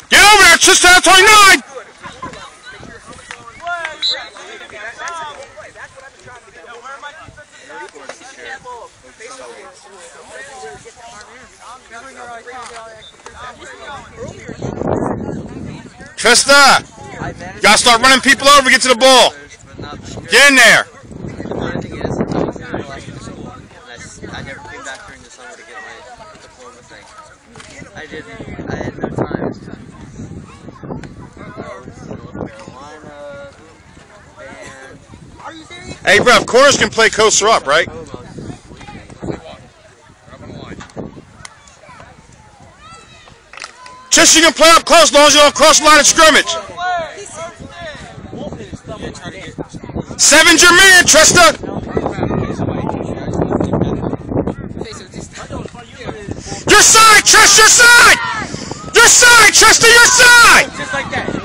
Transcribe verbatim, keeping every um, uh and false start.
Get over there, Tristas twenty-nine! Trista! You gotta start running people over, get to the ball. Get in there. I never came back during the summer to get my diploma thing. I didn't, I had no time. I was in North Carolina, and... Are you serious? Hey, Rev, corners can play coaster up, right? Trista, you can play up close as long as you don't cross the line of scrimmage. Seven's your man, Trista. Your side, Trista, your side! Your side, Trista, your side! Just like that.